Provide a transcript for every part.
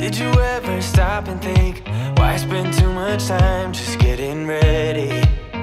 Did you ever stop and think, why spend too much time just getting ready?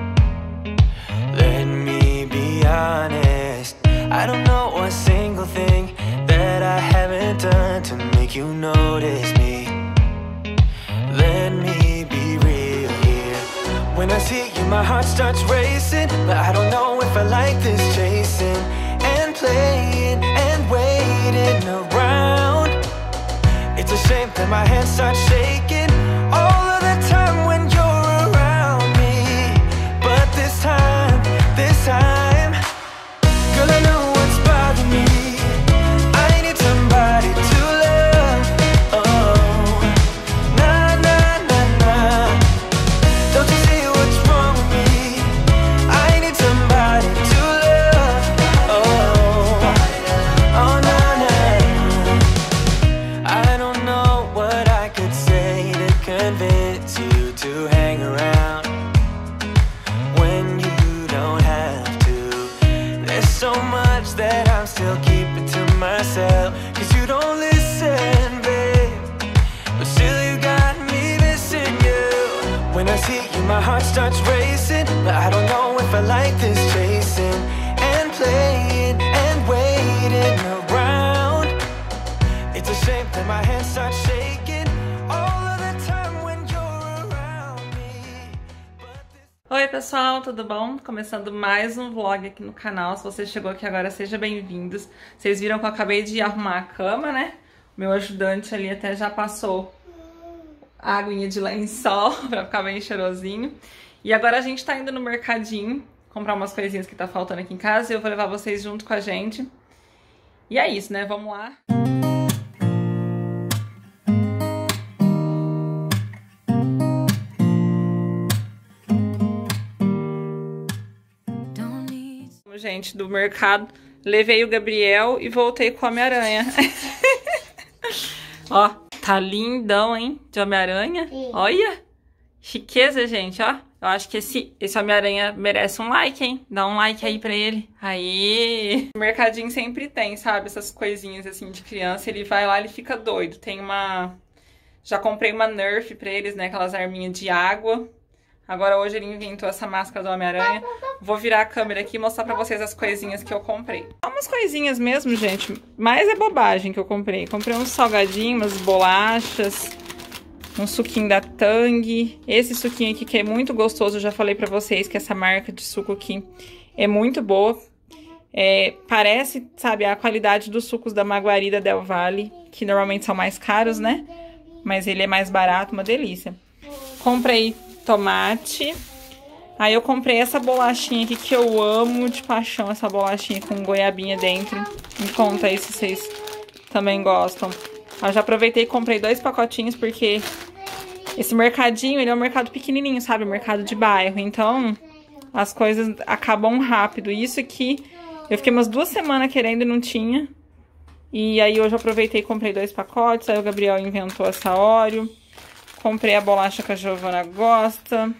Let me be honest, I don't know a single thing that I haven't done to make you notice me. Let me be real here. When I see you, my heart starts racing, but I don't know if I like this chasing and playing and waiting around. It's a shame that my hands start shaking all of the time when you're around me. But this time, girl, I know what's bothering me. I need somebody to love. Oh, nah, nah, nah, nah. Don't you see what's wrong with me? I need somebody to love. Oh, oh, nah, nah. I don't know what I could say to convince you to hang around when you don't have to. There's so much that I'm still keeping to myself, 'cause you don't listen, babe. But still you got me missing you. When I see you, my heart starts racing, but I don't know if I like this chasing and playing and waiting around. It's a shame that my hands start shaking all of the time when you're around me. Oi pessoal, tudo bom? Começando mais um vlog aqui no canal. Se você chegou aqui agora, seja bem-vindos. Vocês viram que eu acabei de arrumar a cama, né? Meu ajudante ali até já passou a aguinha de lençol pra ficar bem cheirosinho. E agora a gente tá indo no mercadinho comprar umas coisinhas que tá faltando aqui em casa e eu vou levar vocês junto com a gente. E é isso, né? Vamos lá. Gente, do mercado, levei o Gabriel e voltei com o Homem-Aranha. Ó, tá lindão, hein, de Homem-Aranha. Olha, chiqueza, gente, ó. Eu acho que esse Homem-Aranha merece um like, hein. Dá um like aí pra ele. Aí, o mercadinho sempre tem, sabe, essas coisinhas assim de criança. Ele vai lá, ele fica doido. Tem uma... Já comprei uma Nerf pra eles, né, aquelas arminhas de água. Agora hoje ele inventou essa máscara do Homem-Aranha. Vou virar a câmera aqui e mostrar pra vocês as coisinhas que eu comprei. Umas coisinhas mesmo, gente. Mas é bobagem que eu comprei. Comprei uns salgadinhos, umas bolachas, um suquinho da Tang. Esse suquinho aqui que é muito gostoso. Eu já falei pra vocês que essa marca de suco aqui é muito boa. Parece, sabe, a qualidade dos sucos da Margarida Del Valle, que normalmente são mais caros, né? Mas ele é mais barato, uma delícia. Comprei tomate. Aí eu comprei essa bolachinha aqui que eu amo de paixão, essa bolachinha com goiabinha dentro. Me conta aí se vocês também gostam. Eu já aproveitei e comprei 2 pacotinhos porque esse mercadinho, ele é um mercado pequenininho, sabe? Um mercado de bairro. Então, as coisas acabam rápido. Isso aqui, eu fiquei umas 2 semanas querendo e não tinha. E aí hoje eu aproveitei e comprei 2 pacotes. Aí o Gabriel inventou essa Oreo. Comprei a bolacha que a Giovana gosta.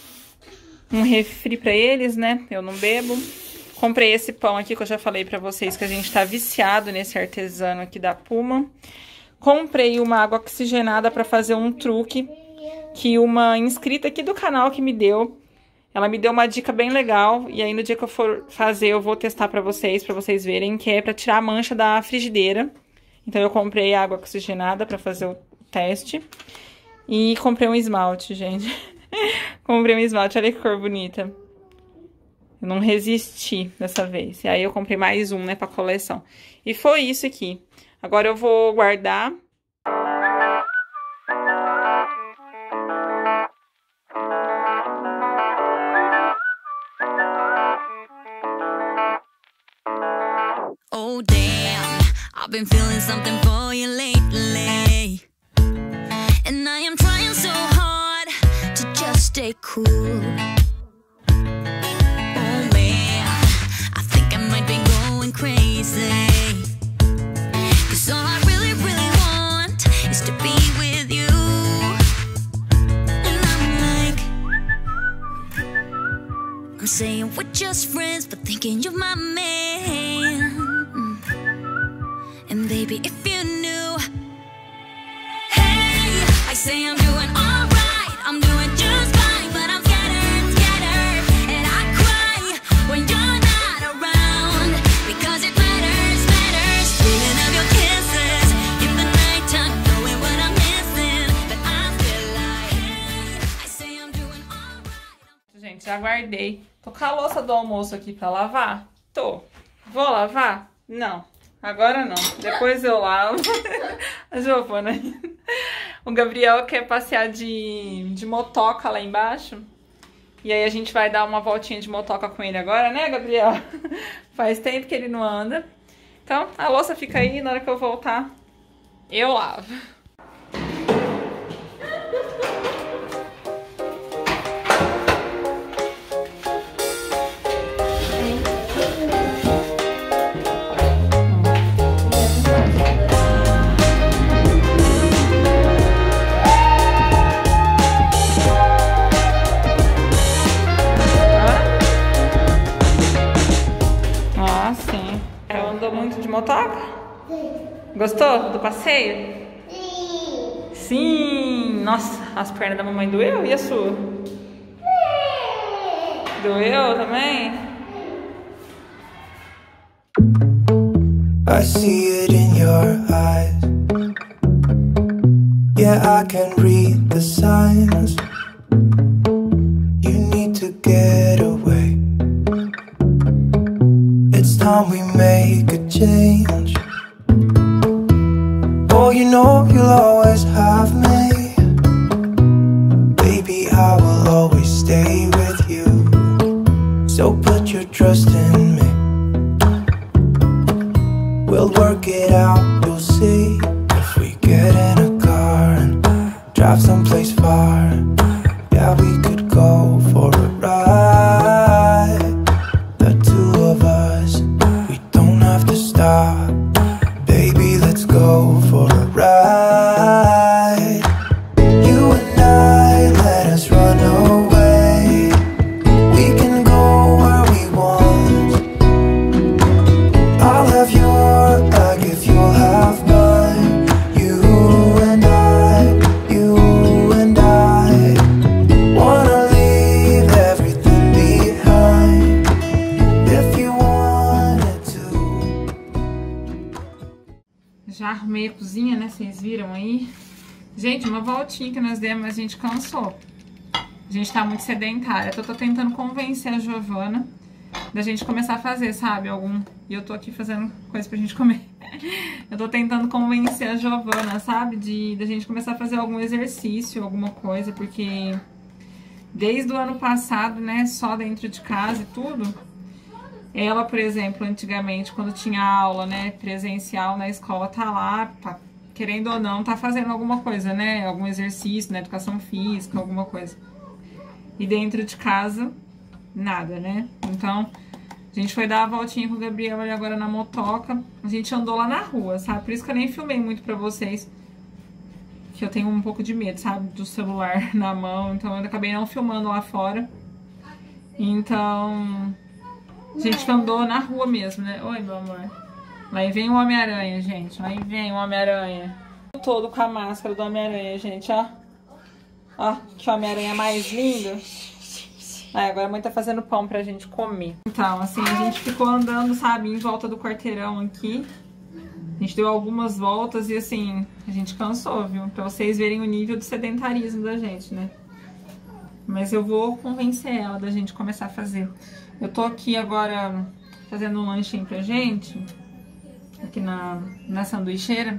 Um refri pra eles, né? Eu não bebo. Comprei esse pão aqui que eu já falei pra vocês que a gente tá viciado nesse artesano aqui da Puma. Comprei uma água oxigenada pra fazer um truque que uma inscrita aqui do canal que me deu. Ela me deu uma dica bem legal. E aí no dia que eu for fazer eu vou testar pra vocês verem. Que é pra tirar a mancha da frigideira. Então eu comprei água oxigenada pra fazer o teste. E comprei um esmalte, gente. Comprei um esmalte, olha que cor bonita. Eu não resisti dessa vez. E aí eu comprei mais um, né, pra coleção. E foi isso aqui. Agora eu vou guardar. Oh damn, I've been feeling something for you lately. And I am trying so hard to just stay cool. Oh man, I think I might be going crazy. 'Cause all I really, really want is to be with you. And I'm like, I'm saying we're just friends, but thinking you're my man. And baby, if you knew, hey, say I'm doing alright, I'm doing just fine, but I'm scattered, and I cry when you're not around, because it matters, dreaming of your kisses in the nighttime, knowing what I'm missing, but I'm still lying. I say I'm doing alright. Gente, já guardei. Tô com a louça do almoço aqui pra lavar? Tô. Vou lavar? Não. Agora não. Depois eu lavo. A Giovana. O Gabriel quer passear de motoca lá embaixo. E aí a gente vai dar uma voltinha de motoca com ele agora, né, Gabriel? Faz tempo que ele não anda. Então, a louça fica aí. Na hora que eu voltar, eu lavo. Motoca? Gostou do passeio? Sim! Sim! Nossa, as pernas da mamãe doeu? E a sua? Doeu também? I see it in your eyes. Yeah, I can read the signs. You need to get away. It's time we make a change. Oh, you know you'll always have me. Baby, I will always stay with you. So put your trust in me. We'll work it out, you'll see. If we get in a car and drive someplace far, yeah, we could go for a ride. The two of us, we don't have to stop. Baby, let's go for a ride. You and I, let us run away. We can go where we want. I'll have your back if you'll have mine. You and I wanna leave everything behind. If you wanted to. Já arrumei a cozinha, né? Vocês viram aí? Gente, uma voltinha que nós demos, mas a gente cansou. A gente tá muito sedentária. Eu tô tentando convencer a Giovana da gente começar a fazer, sabe? E eu tô aqui fazendo coisa pra gente comer. Eu tô tentando convencer a Giovana, sabe? Da gente começar a fazer algum exercício, alguma coisa, porque desde o ano passado, né? Só dentro de casa e tudo. Ela, por exemplo, antigamente, quando tinha aula, né, presencial na escola, tá lá, querendo ou não, tá fazendo alguma coisa, né? Algum exercício na educação física, alguma coisa. E dentro de casa, nada, né? Então, a gente foi dar a voltinha com o Gabriel ali agora na motoca. A gente andou lá na rua, sabe? Por isso que eu nem filmei muito pra vocês. Que eu tenho um pouco de medo, sabe? Do celular na mão. Então, eu acabei não filmando lá fora. Então, a gente andou na rua mesmo, né? Oi, meu amor. Lá vem o Homem-Aranha, gente. Lá vem o Homem-Aranha. Todo com a máscara do Homem-Aranha, gente, ó. Ó, que Homem-Aranha mais lindo. Aí, agora a mãe tá fazendo pão pra gente comer. Então, assim, a gente ficou andando, sabe, em volta do quarteirão aqui. A gente deu algumas voltas e, assim, a gente cansou, viu? Pra vocês verem o nível de sedentarismo da gente, né? Mas eu vou convencer ela da gente começar a fazer. Eu tô aqui agora fazendo um lanchinho pra gente. Aqui na sanduicheira.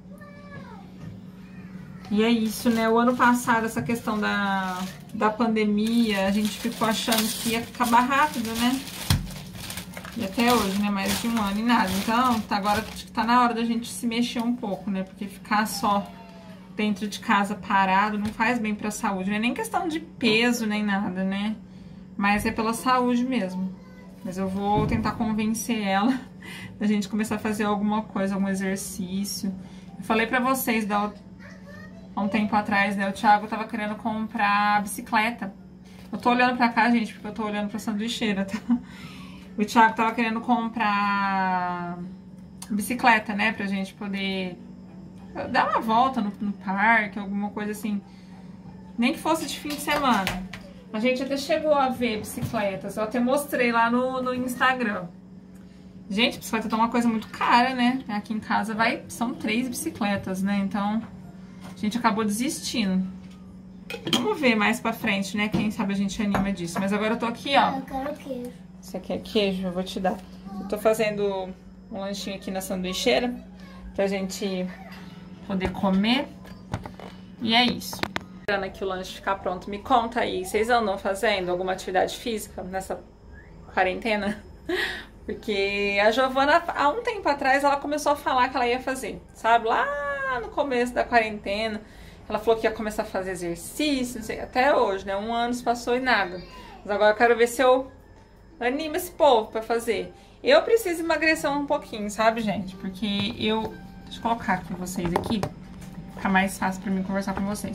E é isso, né? O ano passado, essa questão da pandemia, a gente ficou achando que ia acabar rápido, né? E até hoje, né? Mais de um ano e nada. Então, agora acho que tá na hora da gente se mexer um pouco, né? Porque ficar só dentro de casa parado não faz bem pra saúde. Não é nem questão de peso, nem nada, né? Mas é pela saúde mesmo. Mas eu vou tentar convencer ela da gente começar a fazer alguma coisa, algum exercício. Eu falei pra vocês há um tempo atrás, né? O Thiago tava querendo comprar bicicleta. Eu tô olhando pra cá, gente, porque eu tô olhando pra sanduicheira, tá? O Thiago tava querendo comprar bicicleta, né? Pra gente poder dar uma volta no parque, alguma coisa assim. Nem que fosse de fim de semana. A gente até chegou a ver bicicletas. Eu até mostrei lá no Instagram. Gente, bicicleta tá uma coisa muito cara, né? Aqui em casa são 3 bicicletas, né? Então, a gente acabou desistindo. Vamos ver mais pra frente, né? Quem sabe a gente anima disso. Mas agora eu tô aqui, ó. Eu quero queijo. Você quer queijo? Eu vou te dar. Eu tô fazendo um lanchinho aqui na sanduicheira pra gente poder comer. E é isso. Esperando aqui o lanche ficar pronto. Me conta aí, vocês andam fazendo alguma atividade física nessa quarentena? Porque a Giovana, há um tempo atrás, ela começou a falar que ela ia fazer, sabe? Lá no começo da quarentena, ela falou que ia começar a fazer exercício, não sei, até hoje, né? 1 ano se passou e nada. Mas agora eu quero ver se eu animo esse povo pra fazer. Eu preciso emagrecer um pouquinho, sabe, gente? Porque deixa eu colocar aqui vocês aqui, fica mais fácil pra mim conversar com vocês.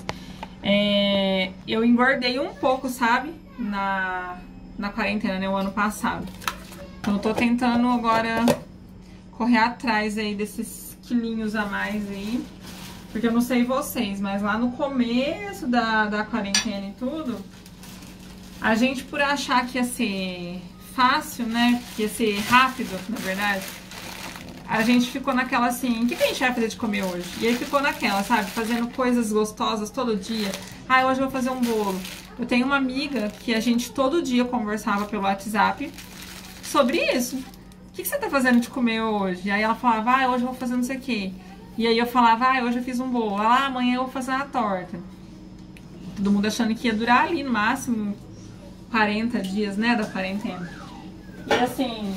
Eu engordei um pouco, sabe? Na quarentena, né? O ano passado. Então eu tô tentando agora correr atrás aí desses quilinhos a mais aí. Porque eu não sei vocês, mas lá no começo da quarentena e tudo, a gente, por achar que ia ser fácil, né? Que ia ser rápido, na verdade, a gente ficou naquela assim, o que a gente vai fazer de comer hoje? E aí ficou naquela, sabe? Fazendo coisas gostosas todo dia. Ah, hoje eu vou fazer um bolo. Eu tenho uma amiga que a gente todo dia conversava pelo WhatsApp sobre isso. O que você tá fazendo de comer hoje? E aí ela falava, ah, hoje eu vou fazer não sei o quê. E aí eu falava, ah, hoje eu fiz um bolo. Ela, amanhã eu vou fazer uma torta. Todo mundo achando que ia durar ali no máximo 40 dias, né, da quarentena. E assim...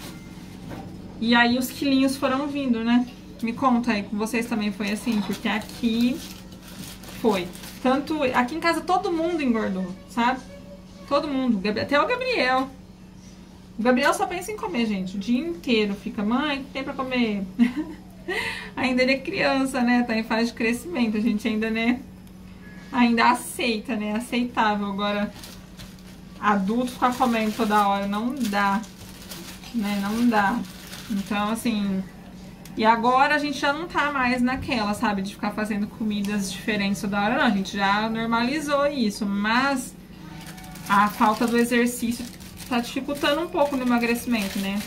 E aí os quilinhos foram vindo, né? Me conta aí, com vocês também foi assim? Porque aqui foi. Tanto... Aqui em casa todo mundo engordou, sabe? Todo mundo. Até o Gabriel. O Gabriel só pensa em comer, gente. O dia inteiro fica, mãe, o que tem pra comer? Ainda ele é criança, né? Tá em fase de crescimento. A gente ainda, né? Ainda aceita, né? Aceitável. Agora, adulto ficar comendo toda hora não dá. Né? Não dá. Então, assim... E agora a gente já não tá mais naquela, sabe? De ficar fazendo comidas diferentes toda hora. Não, a gente já normalizou isso. Mas a falta do exercício tá dificultando um pouco no emagrecimento, né?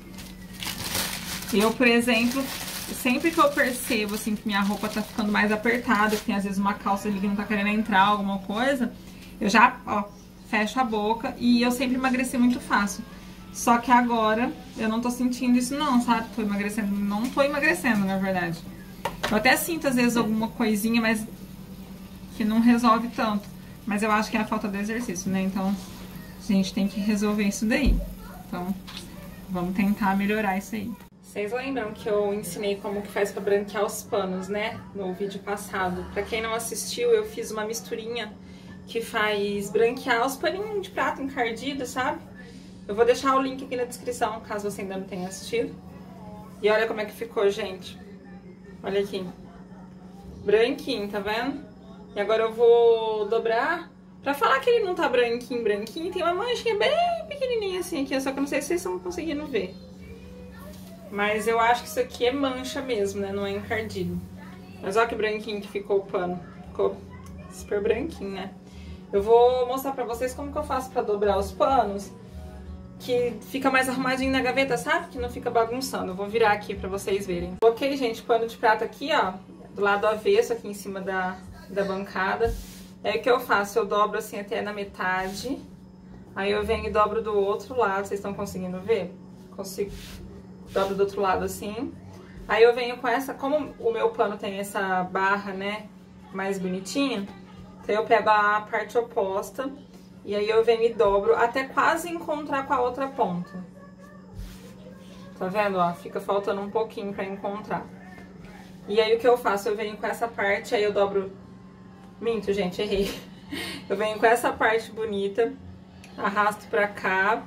Eu, por exemplo, sempre que eu percebo, assim, que minha roupa tá ficando mais apertada, que tem às vezes uma calça ali que não tá querendo entrar, alguma coisa, eu já, ó, fecho a boca e eu sempre emagreci muito fácil. Só que agora eu não tô sentindo isso não, sabe? Tô emagrecendo, não tô emagrecendo, na verdade. Eu até sinto às vezes alguma coisinha, mas que não resolve tanto. Mas eu acho que é a falta do exercício, né? Então a gente tem que resolver isso daí. Então vamos tentar melhorar isso aí. Vocês lembram que eu ensinei como que faz pra branquear os panos, né? No vídeo passado. Pra quem não assistiu, eu fiz uma misturinha que faz branquear os paninhos de prato encardido, sabe? Eu vou deixar o link aqui na descrição, caso você ainda não tenha assistido. E olha como é que ficou, gente. Olha aqui. Branquinho, tá vendo? E agora eu vou dobrar. Pra falar que ele não tá branquinho, branquinho, tem uma manchinha bem pequenininha assim aqui. Só que eu não sei se vocês estão conseguindo ver. Mas eu acho que isso aqui é mancha mesmo, né? Não é encardido. Mas olha que branquinho que ficou o pano. Ficou super branquinho, né? Eu vou mostrar pra vocês como que eu faço pra dobrar os panos. Que fica mais arrumadinho na gaveta, sabe? Que não fica bagunçando. Eu vou virar aqui pra vocês verem. Coloquei, gente, pano de prata aqui, ó. Do lado avesso, aqui em cima da bancada. Aí o que eu faço? Eu dobro assim até na metade. Aí eu venho e dobro do outro lado. Vocês estão conseguindo ver? Consigo. Dobro do outro lado assim. Aí eu venho com essa... Como o meu pano tem essa barra, né? Mais bonitinha. Então eu pego a parte oposta. E aí eu venho e dobro até quase encontrar com a outra ponta. Tá vendo, ó? Fica faltando um pouquinho pra encontrar. E aí o que eu faço? Eu venho com essa parte, aí eu dobro... Minto, gente, errei. Eu venho com essa parte bonita, arrasto pra cá.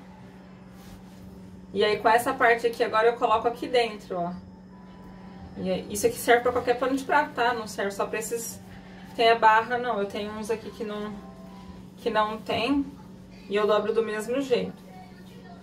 E aí com essa parte aqui agora eu coloco aqui dentro, ó. E aí, isso aqui serve pra qualquer pano de prato, tá? Não serve só pra esses... Tem a barra, não. Eu tenho uns aqui que não tem, e eu dobro do mesmo jeito.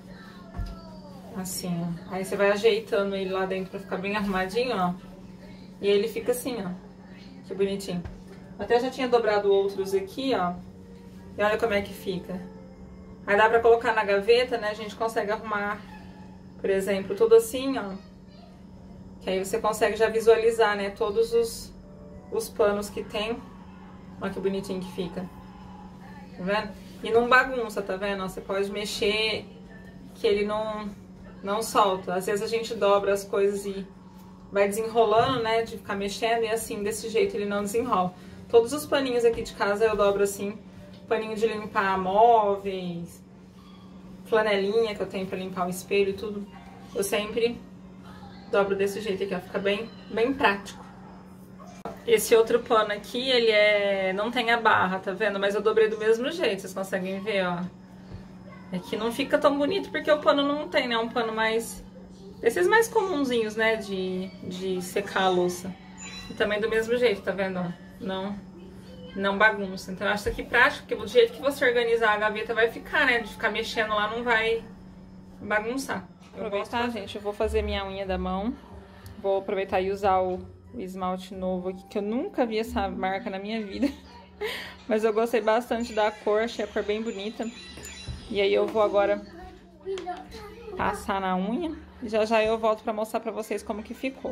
Assim, ó. Aí você vai ajeitando ele lá dentro pra ficar bem arrumadinho, ó. E ele fica assim, ó. Que bonitinho. Até já tinha dobrado outros aqui, ó. E olha como é que fica. Aí dá pra colocar na gaveta, né? A gente consegue arrumar, por exemplo, tudo assim, ó. Que aí você consegue já visualizar, né? Todos os panos que tem. Olha que bonitinho que fica. Tá vendo? E não bagunça, tá vendo? Você pode mexer que ele não solta. Às vezes a gente dobra as coisas e vai desenrolando, né? De ficar mexendo e assim, desse jeito ele não desenrola. Todos os paninhos aqui de casa eu dobro assim. Paninho de limpar móveis, flanelinha que eu tenho pra limpar o espelho e tudo. Eu sempre dobro desse jeito aqui, ó. Fica bem prático. Esse outro pano aqui, ele não tem a barra, tá vendo? Mas eu dobrei do mesmo jeito, vocês conseguem ver, ó. Aqui não fica tão bonito porque o pano não tem, né? É um pano mais... Esses mais comunzinhos, né? De secar a louça. E também do mesmo jeito, tá vendo? Não bagunça. Então eu acho isso aqui prático, porque do jeito que você organizar a gaveta vai ficar, né? De ficar mexendo lá não vai bagunçar. Aproveitar, gente, eu vou fazer minha unha da mão. Vou aproveitar e usar o esmalte novo aqui, que eu nunca vi essa marca na minha vida. Mas eu gostei bastante da cor, achei a cor bem bonita. E aí eu vou agora passar na unha. E já eu volto pra mostrar pra vocês como que ficou.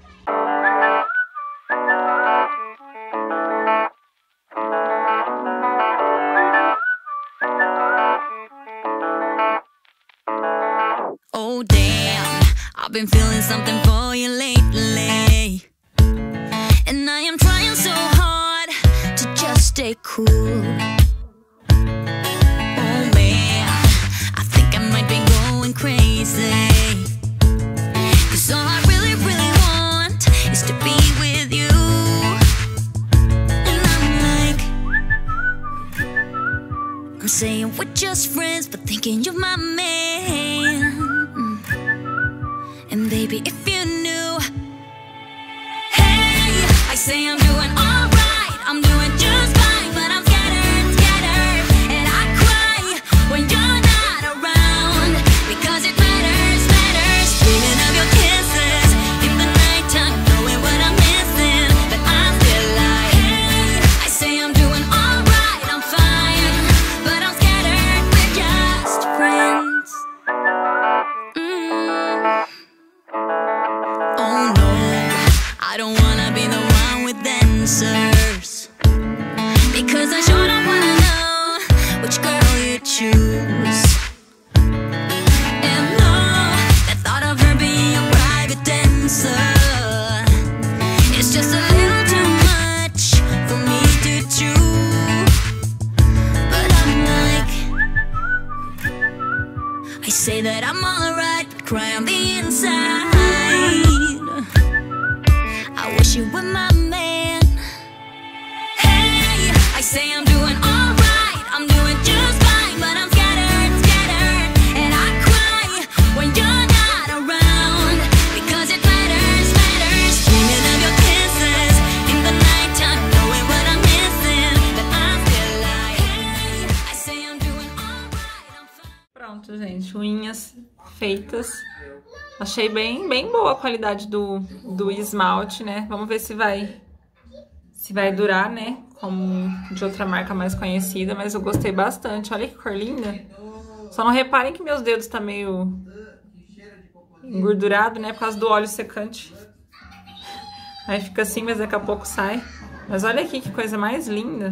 Oh damn, I've been feeling something for you lately, and I am trying so hard to just stay cool. Oh man, I think I might be going crazy, 'cause all I really want is to be with you. And I'm saying we're just friends, but thinking you're my man. And baby, if you knew, hey, I say I'm doing alright, I'm doing just fine, but I'm scattered, and I cry when you're not around, because it matters, dreaming of your kisses in the nighttime, knowing what I'm missing, but I'm still like, hey, I say I'm doing alright, I'm fine, but I'm scattered, we're just friends. Oh no, I don't wanna be the one with answers, because I sure don't wanna know which girl you choose. And no, the thought of her being a private dancer, it's just a little too much for me to chew. But I'm like, I say that I'm alright, but cry on the inside. I wish you were my man. Hey, I say I'm doing alright, I'm doing just fine, but I'm scattered, and I cry when you're not around, because it matters, dreaming of your kisses in the nighttime, knowing what I'm missing, but I'm still like, hey, I say I'm doing alright, I'm fine. Pronto, gente, unhas feitas. Achei bem boa a qualidade do esmalte, né? Vamos ver se vai durar, né? Como de outra marca mais conhecida, mas eu gostei bastante. Olha que cor linda. Só não reparem que meus dedos tá meio engordurado, né? Por causa do óleo secante. Aí fica assim, mas daqui a pouco sai. Mas olha aqui que coisa mais linda.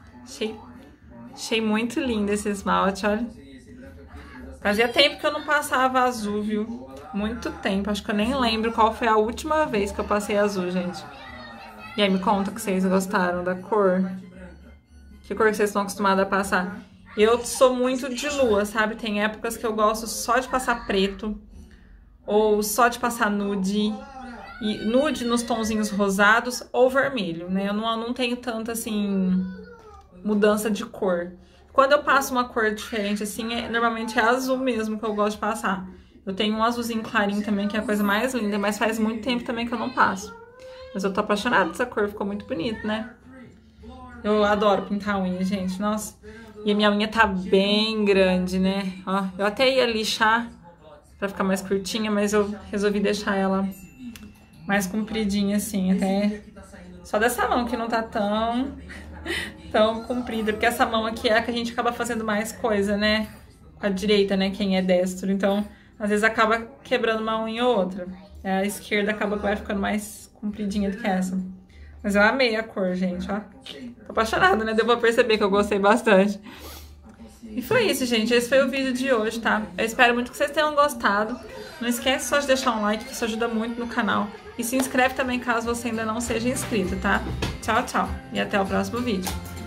Achei muito lindo esse esmalte, olha. Fazia tempo que eu não passava azul, viu? Muito tempo. Acho que eu nem lembro qual foi a última vez que eu passei azul, gente. E aí, me conta que vocês gostaram da cor. Que cor que vocês estão acostumados a passar? Eu sou muito de lua, sabe? Tem épocas que eu gosto só de passar preto. Ou só de passar nude. E nude nos tonzinhos rosados ou vermelho, né? Eu não tenho tanta, assim, mudança de cor. Quando eu passo uma cor diferente, assim, normalmente é azul mesmo que eu gosto de passar. Eu tenho um azulzinho clarinho também, que é a coisa mais linda, mas faz muito tempo também que eu não passo. Mas eu tô apaixonada dessa cor, ficou muito bonito, né? Eu adoro pintar unha, gente, nossa. E a minha unha tá bem grande, né? Ó, eu até ia lixar pra ficar mais curtinha, mas eu resolvi deixar ela mais compridinha assim, até só dessa mão que não tá tão comprida, porque essa mão aqui é a que a gente acaba fazendo mais coisa, né? Com a direita, né? Quem é destro, então às vezes acaba quebrando uma unha ou outra. A esquerda acaba que vai ficando mais compridinha do que essa. Mas eu amei a cor, gente, ó. Tô apaixonada, né? Deu pra perceber que eu gostei bastante. E foi isso, gente. Esse foi o vídeo de hoje, tá? Eu espero muito que vocês tenham gostado. Não esquece só de deixar um like, que isso ajuda muito no canal. E se inscreve também caso você ainda não seja inscrito, tá? Tchau, tchau. E até o próximo vídeo.